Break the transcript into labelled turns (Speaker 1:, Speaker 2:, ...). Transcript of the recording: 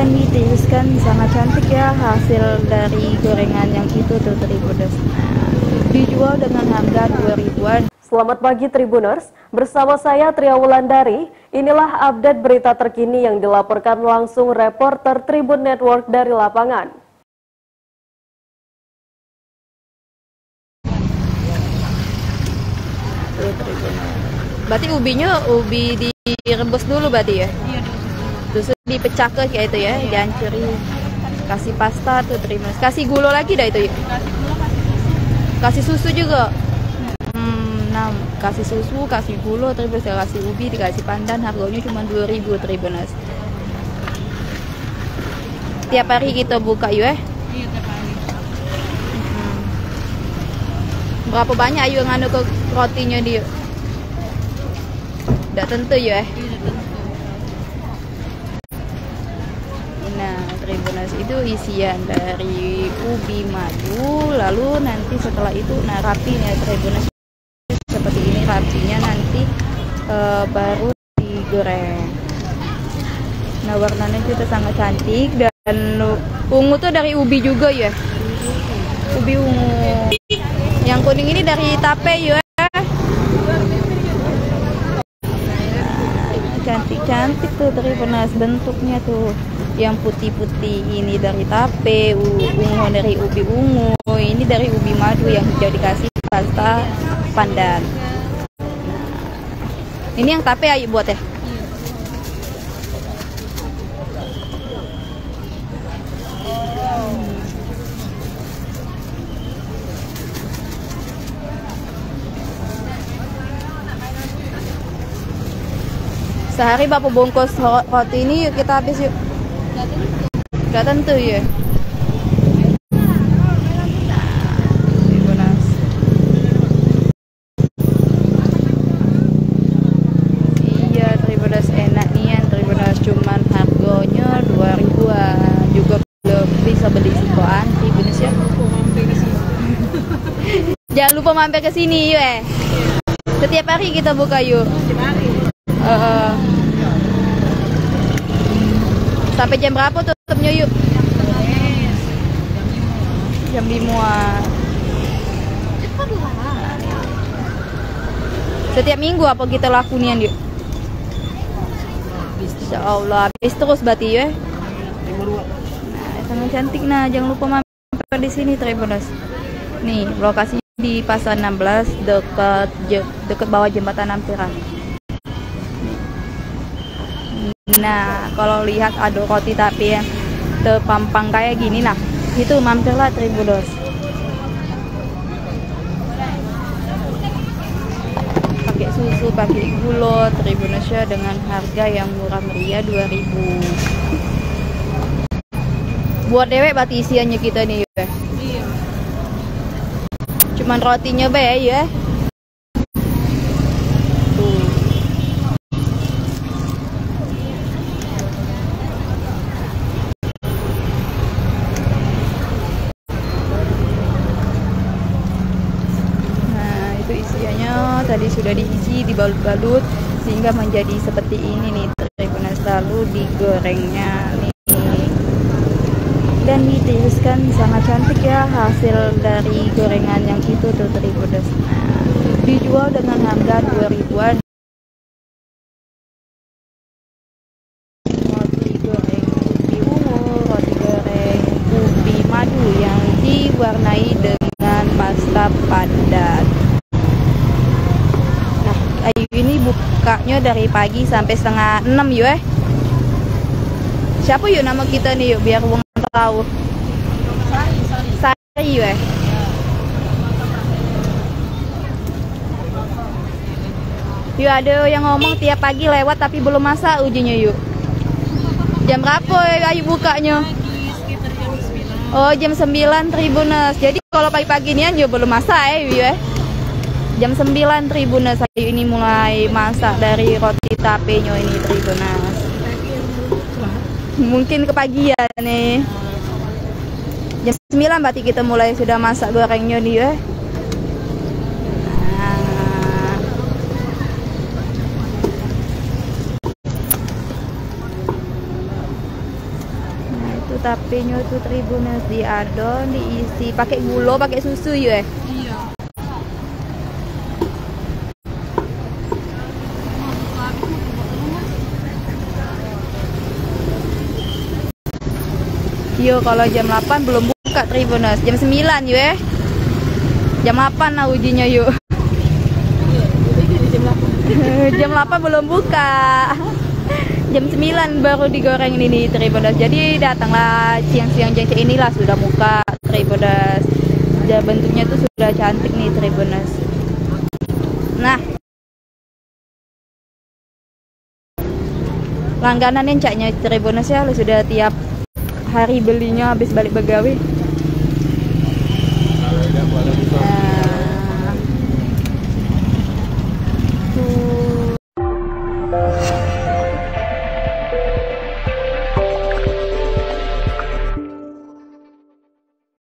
Speaker 1: dan ditiriskan. Sangat cantik ya hasil dari gorengan yang itu tuh Tribuners. Dijual dengan harga 2.000-an.
Speaker 2: Selamat pagi Tribuners, bersama saya Tria Wulandari. Inilah update berita terkini yang dilaporkan langsung reporter Tribun Network dari lapangan.
Speaker 1: Berarti ubinya ubi direbus dulu berarti ya?
Speaker 3: Iya,
Speaker 1: Terus dipecah ke kayak itu ya, dihancurin. Kasih pasta tuh Tribuners. Kasih gula lagi dah itu ya? Kasih susu juga. Nah, kasih susu, kasih gula, terus kasih ubi, dikasih pandan, harganya cuma 2.000 Tribuners. Tiap hari kita buka yuk
Speaker 3: Iya, tiap hari.
Speaker 1: Berapa banyak ayu nganu ke rotinya dia? Tidak tentu ya.
Speaker 3: Iya, tentu.
Speaker 1: Nah, Tribuners itu isian dari ubi madu, lalu nanti setelah itu nah rapinya Tribuners seperti ini rapinya nanti baru digoreng. Nah, warnanya juga sangat cantik dan ungu tuh dari ubi juga ya. Ubi ungu. Yang kuning ini dari tape ya. Cantik-cantik tuh Tribuners bentuknya tuh. Yang putih-putih ini dari tape, ungu dari ubi ungu, ini dari ubi madu yang hijau dikasih pasta pandan. Ini yang tape ayo buat ya. Sehari berapa bungkus roti ini yuk kita habis yuk. Gak tentu ya. Iya Tribuners enak nih Tribuners, cuman harganya 2.000-an. Juga belum bisa beli sikoan Tribuners ya. Jangan lupa mampir ke sini yuk Setiap hari kita buka yuk.
Speaker 3: Setiap hari.
Speaker 1: Sampai jam berapa tutupnya yuk? Jam 5-an. Setiap minggu apa kita lakunian yuk? Insya Allah habis terus berarti ya. Nah, sangat cantik. Nah, jangan lupa mampir di sini Tribuners. Nih, lokasinya di Pasar 16 dekat bawah jembatan Ampera. Nah, kalau lihat ada roti tapi yang terpampang kayak gini, nah itu mampirlah Tribuners. Pakai susu, pakai gula Tribuners ya, dengan harga yang murah meriah 2.000. Buat dewek berarti isiannya kita nih ya.
Speaker 3: Iya.
Speaker 1: Cuman rotinya be ya. Isiannya tadi sudah diisi, dibalut-balut sehingga menjadi seperti ini nih Tribuners, lalu digorengnya nih dan ditiriskan. Sangat cantik ya hasil dari gorengan yang itu tuh Tribuners. Dijual dengan harga 2.000-an. Roti goreng ubi ungu, roti goreng ubi madu yang diwarnai dengan pasta pandan. Ayu ini bukanya dari pagi sampai setengah 6 yuk Siapa yuk nama kita nih yuk biar wong tahu. Sari yuk Yuk ada yang ngomong tiap pagi lewat tapi belum masak ujinya yuk. Jam berapa Ayu bukanya?
Speaker 3: Sekitar jam 9.
Speaker 1: Oh jam 9 Tribuners. Jadi kalau pagi-pagi nian yuk belum masak yuk Jam 9 Tribuners, Ayu ini mulai masak dari roti tapenya ini Tribuners. Mungkin kepagian nih. Jam 9 berarti kita mulai sudah masak gorengnya nih ya. tapenya tuh Tribuners diadon, diisi pakai gula, pakai susu ya.
Speaker 3: Iya.
Speaker 1: Yo, kalau jam 8 belum buka Tribuners. Jam 9 ya. Jam 8 lah ujinya yuk. Jam 8 belum buka. Jam 9 baru digoreng ini nih Tribuners. Jadi datanglah siang-siang jam inilah sudah buka Tribuners. Ya, bentuknya tuh sudah cantik nih Tribuners. Nah, langganan yang caknya Tribuners ya, lu sudah tiap hari belinya habis balik begawe. Nah, tuh.